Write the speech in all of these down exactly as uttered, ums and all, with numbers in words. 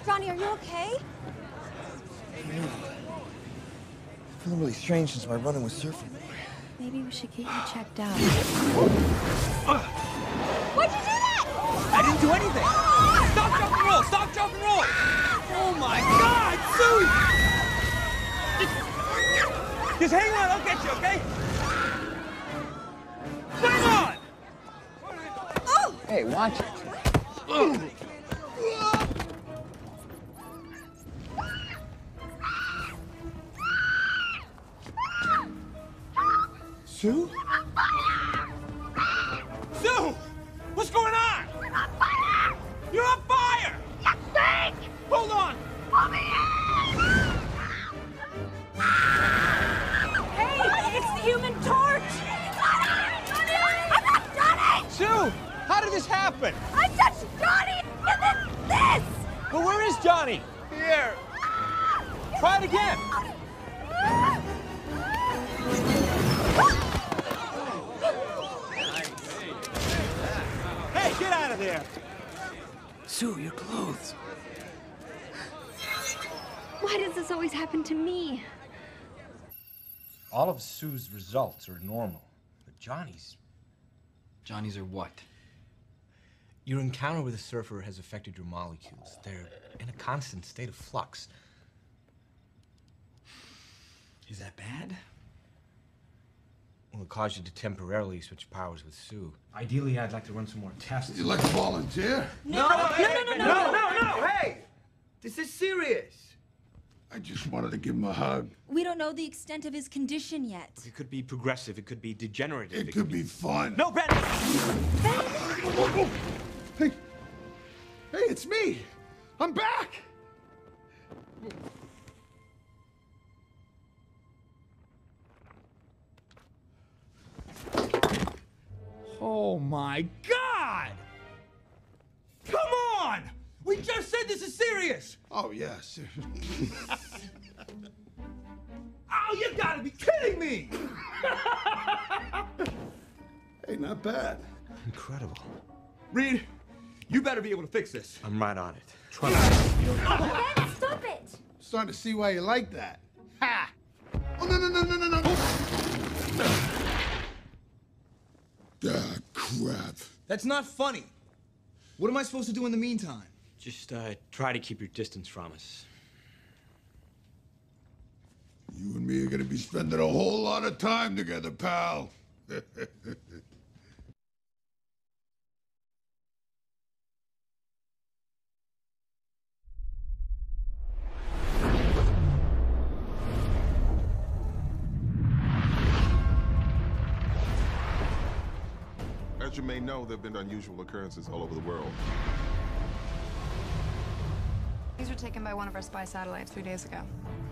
Johnny, are you okay? I know. I'm feeling really strange since my run-in with Surfer. Maybe we should get you checked out. Uh, Why'd you do that? I didn't do anything! Stop, jump, and roll! Stop, jump, and roll! Oh my God, Sue! Just hang on, I'll get you, okay? Hang on! Oh! Hey, watch it. Oh. Sue? Sue! What's going on? We're on fire! You're on fire! You stink! Hold on! Pull me in! Hey, it's the Human Torch! I'm not Johnny! Sue! How did this happen? I touched Johnny and then this! Well, where is Johnny? Here. Try it again. Hey, get out of there! Sue, your clothes. Why does this always happen to me? All of Sue's results are normal, but Johnny's... Johnny's are what? Your encounter with a surfer has affected your molecules. They're in a constant state of flux. Is that bad? Will it cause you to temporarily switch powers with Sue? Ideally, I'd like to run some more tests. Would you like to volunteer? No, no, no, no, no, no, no, no, hey! This is serious. I just wanted to give him a hug. We don't know the extent of his condition yet. It could be progressive, it could be degenerative. It, it could, could be fun. No, Ben! Ben! Hey, hey, it's me. I'm back. Oh my God! Come on! We just said this is serious! Oh, yes. Oh, you gotta be kidding me! Hey, not bad. Incredible. Reed, you better be able to fix this. I'm right on it. Try Ben, stop it! Starting to see why you like that. Ha! Oh, no, no, no, no, no, no. Ah, crap. That's not funny. What am I supposed to do in the meantime? Just uh, try to keep your distance from us. You and me are gonna be spending a whole lot of time together, pal. As you may know, there have been unusual occurrences all over the world. These were taken by one of our spy satellites three days ago.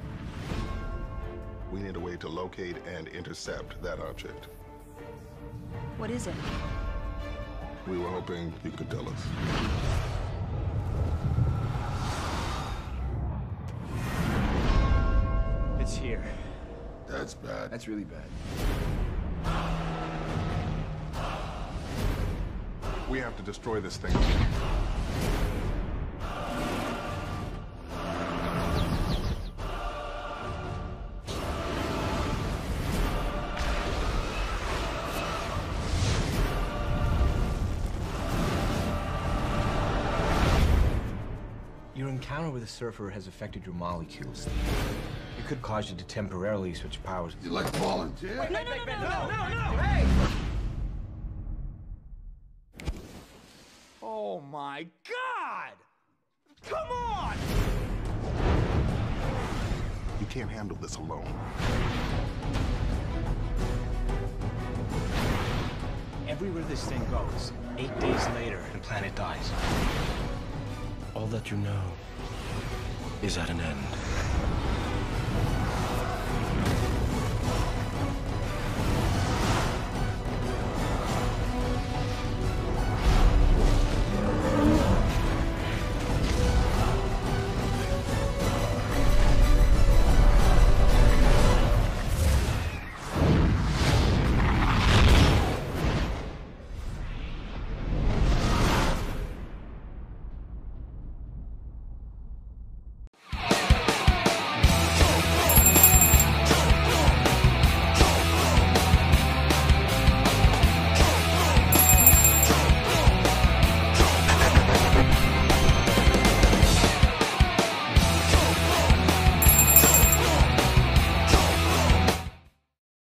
We need a way to locate and intercept that object. What is it? We were hoping you could tell us. It's here. That's bad. That's really bad. We have to destroy this thing. Your encounter with a surfer has affected your molecules. It could cause you to temporarily switch powers. You like to volunteer? Wait, No, no, no, no, no, no, no, hey! Oh my God! Come on! You can't handle this alone. Everywhere this thing goes, eight days later, the planet dies. All that you know is at an end.